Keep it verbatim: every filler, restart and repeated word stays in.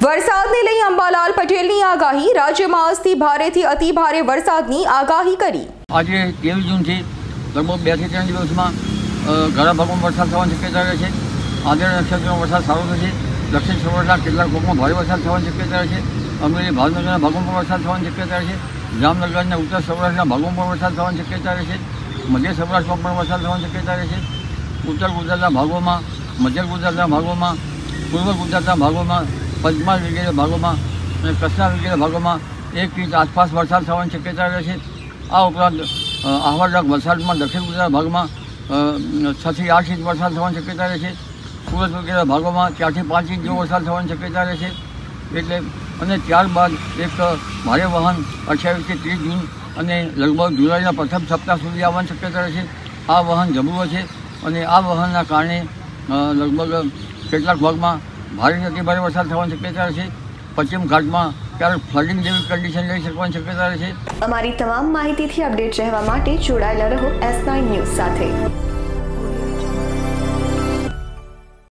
વરસાદને લઈ અંબાલાલ પટેલની આગાહી। રાજ્યમાં આજથી ભારેથી અતિ ભારે વરસાદની આગાહી કરી। આજે ત્રેવીસ જૂનથી લગભગ બે થી ત્રણ દિવસમાં ઘણા ભાગોમાં વરસાદ થવાની શક્યતા રહે છે। આંધ્ર નક્ષત્રનો વરસાદ સારો થશે। દક્ષિણ સૌરાષ્ટ્રના કેટલાક ભાગોમાં ભારે વરસાદ થવાની શક્યતા રહે છે। અમરેલી ભાવનગરના ભાગોમાં વરસાદ થવાની શક્યતા રહે છે। જામનગર અને ઉત્તર સૌરાષ્ટ્રના ભાગોમાં વરસાદ થવાની શક્યતા રહે છે। મધ્ય સૌરાષ્ટ્રમાં પણ વરસાદ થવાની શક્યતા રહે છે। ઉત્તર ગુજરાતના ભાગોમાં, મધ્ય ગુજરાતના ભાગોમાં, પૂર્વ ગુજરાતના ભાગોમાં, પંચમહાલ વગેરે ભાગોમાં અને કચ્છના વગેરે ભાગોમાં એક ઇંચ આસપાસ વરસાદ થવાની શક્યતા રહે છે। આ ઉપરાંત આહવાજક વલસાડમાં દક્ષિણ ગુજરાત ભાગમાં છ થી આઠ ઇંચ વરસાદ થવાની શક્યતા રહે છે। સુરત વગેરે ભાગોમાં ચારથી પાંચ ઇંચ જેવો વરસાદ થવાની શક્યતા રહે છે। એટલે અને ત્યારબાદ એક ભારે વહન અઠ્યાવીસથી ત્રીસ જૂન અને લગભગ જુલાઈના પ્રથમ સપ્તાહ સુધી આવવાની શક્યતા રહે છે। આ વહન જબરું છે અને આ વહનના કારણે લગભગ કેટલાક ભાગમાં ભારે અતિ ભારે વરસાદ થવાની શક્યતા રહે છે। પશ્ચિમ ઘાટમાં ક્યારેક ફ્લડિંગ જેવી કન્ડિશન રહી શકવાની શક્યતા રહે છે। અમારી તમામ માહિતીથી અપડેટ રહેવા માટે જોડાયેલા રહો એસ નાઇન ન્યૂઝ સાથે।